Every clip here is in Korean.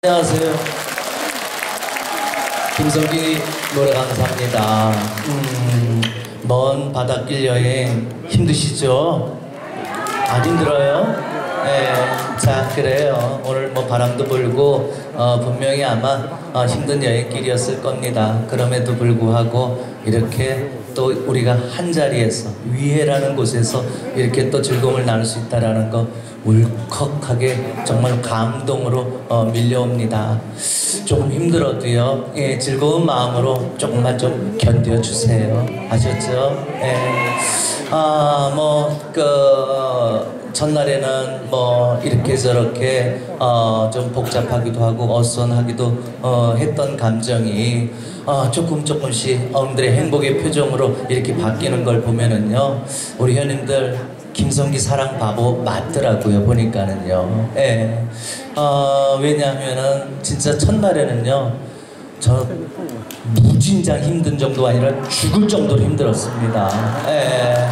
안녕하세요. 김성기 노래 강사입니다. 먼 바닷길 여행 힘드시죠? 안 힘들어요? 네. 자, 그래요. 오늘 뭐 바람도 불고 분명히 아마 힘든 여행길이었을 겁니다. 그럼에도 불구하고 이렇게 또 우리가 한 자리에서 위해라는 곳에서 이렇게 또 즐거움을 나눌 수 있다라는 거 울컥하게 정말 감동으로 밀려옵니다. 조금 힘들어도요, 예, 즐거운 마음으로 조금만 좀 견뎌주세요. 아셨죠? 예. 첫날에는 이렇게 저렇게 좀 복잡하기도 하고 어수선하기도 했던 감정이 조금씩 어른들의 행복의 표정으로 이렇게 바뀌는 걸 보면은요, 우리 현님들 김성기 사랑 바보 맞더라고요. 보니까는요. 예. 왜냐하면은 진짜 첫날에는요, 저 무진장 힘든 정도가 아니라 죽을 정도로 힘들었습니다. 예.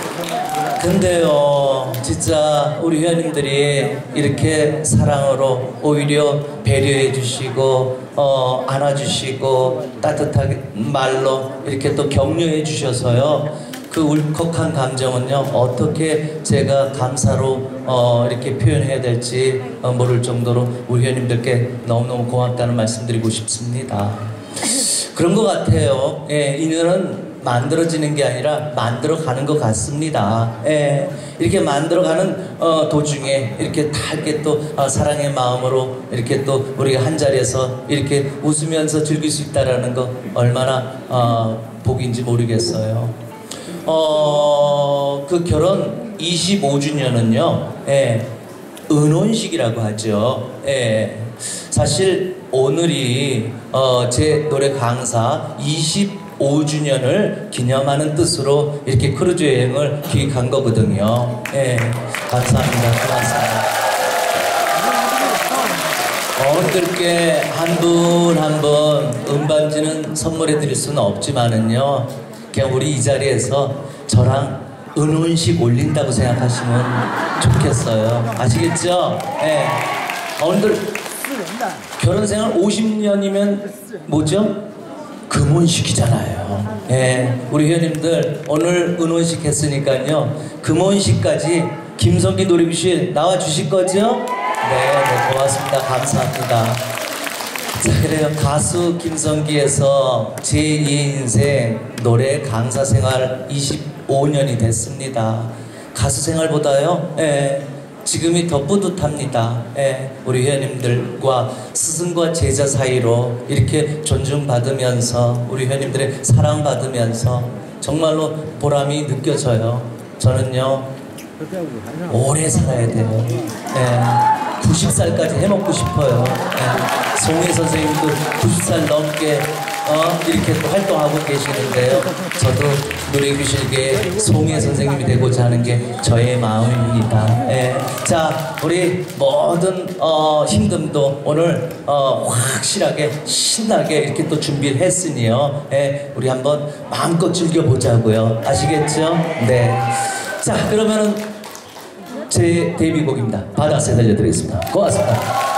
근데요, 진짜 우리 회원님들이 이렇게 사랑으로 오히려 배려해 주시고 안아주시고 따뜻하게 말로 이렇게 또 격려해 주셔서요, 그 울컥한 감정은요, 어떻게 제가 감사로 이렇게 표현해야 될지 모를 정도로 우리 회원님들께 너무너무 고맙다는 말씀드리고 싶습니다. 그런 것 같아요. 예, 인연은 만들어지는 게 아니라 만들어가는 것 같습니다. 예, 이렇게 만들어가는 도중에 이렇게 다 이렇게 또 사랑의 마음으로 이렇게 또 우리가 한 자리에서 이렇게 웃으면서 즐길 수 있다라는 거 얼마나 복인지 모르겠어요. 그 결혼 25주년은요, 예, 은혼식이라고 하죠. 예, 사실 오늘이 제 노래 강사 25주년을 기념하는 뜻으로 이렇게 크루즈 여행을 기획한 거거든요. 예, 감사합니다. 고맙습니다. 어른들께 한 분 한 분 은반지는 선물해 드릴 수는 없지만은요, 그냥 우리 이 자리에서 저랑 은혼식 올린다고 생각하시면 좋겠어요. 아시겠죠? 예. 어른들 결혼생활 50년이면 뭐죠? 금혼식이잖아요. 예, 우리 회원님들 오늘 은혼식 했으니까요, 금혼식까지 김성기 노래교실 나와 주실 거죠? 네, 고맙습니다. 감사합니다. 자, 그래요. 가수 김성기에서 제2의 인생 노래 강사 생활 25년이 됐습니다. 가수 생활보다요, 예, 지금이 더 뿌듯합니다. 예, 우리 회원님들과 스승과 제자 사이로 이렇게 존중받으면서 우리 회원님들의 사랑받으면서 정말로 보람이 느껴져요. 저는요, 오래 살아야 돼요. 예, 90살까지 해먹고 싶어요. 예, 송혜 선생님도 90살 넘게 이렇게 또 활동하고 계시는데요, 저도 노래교실계의 송혜 선생님이 되고자 하는 게 저의 마음입니다. 예. 자, 우리 모든 힘듦도 오늘 확실하게 신나게 이렇게 또 준비를 했으니요, 예, 우리 한번 마음껏 즐겨보자고요. 아시겠죠? 네. 자, 그러면은 제 데뷔곡입니다. 바다새 들려드리겠습니다. 고맙습니다.